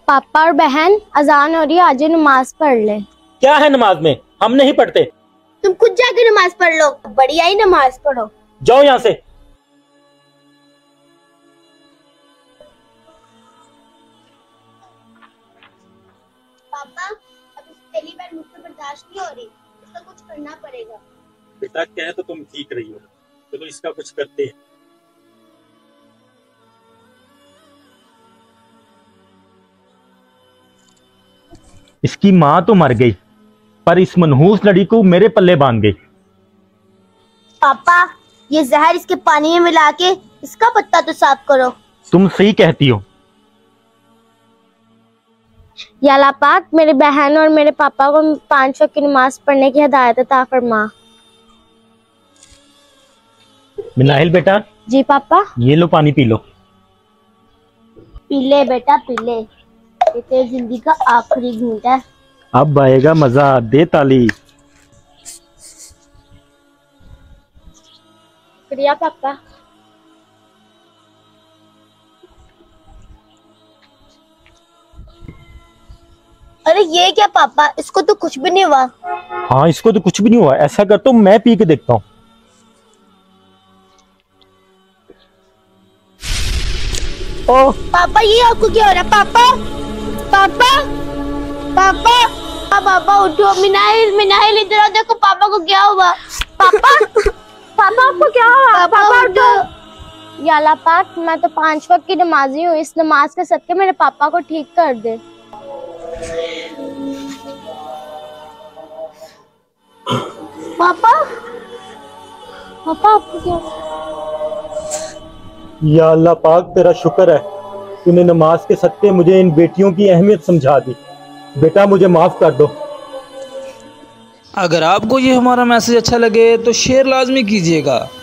पापा और बहन अजान हो रही है, आज नमाज पढ़ ले। क्या है नमाज में? हम नहीं पढ़ते। तुम खुद जाके नमाज पढ़ लो, बढ़िया ही नमाज पढ़ो। जाओ यहाँ से। पापा अब इस पहली बार मुझसे बर्दाश्त नहीं हो रही, इसका कुछ करना पड़ेगा। बेटा कह तो तुम ठीक रही हो, चलो इसका कुछ करते हैं। इसकी माँ तो मर गई, पर इस मनहूस लड़ी को मेरे पल्ले बांध गई। पापा ये जहर इसके पानी में मिला के इसका पत्ता तो साफ करो। तुम सही कहती हो। या अल्लाह पाक मेरे बहन और मेरे पापा को 5 वक्त की नमाज पढ़ने की हिदायत अता फरमा। मिनाहिल बेटा। जी पापा। ये लो पानी पी लो। पी ले बेटा पी ले, ये तेरी जिंदगी का आखिरी घूंट है। अब आएगा मजा, दे ताली। शुक्रिया पापा। अरे ये क्या पापा, इसको तो कुछ भी नहीं हुआ। हाँ इसको तो कुछ भी नहीं हुआ। ऐसा कर तो मैं पी के देखता हूँ। ओह पापा ये आपको क्या हो रहा है? पापा पापा पापा पापा उठो। मिनाइल मिनाइल इधर आओ, देखो पापा को क्या हुआ। पापा पापा आपको क्या हुआ? पापा उठो। या अल्लाह पाक मैं तो 5 वक्त की नमाजी हूँ, इस नमाज के सदके मेरे पापा को ठीक कर दे। पापा पापा आपको क्या? या अल्लाह पाक तेरा शुक्र है, तूने नमाज के सदके मुझे इन बेटियों की अहमियत समझा दी। बेटा मुझे माफ कर दो। अगर आपको ये हमारा मैसेज अच्छा लगे तो शेयर लाजमी कीजिएगा।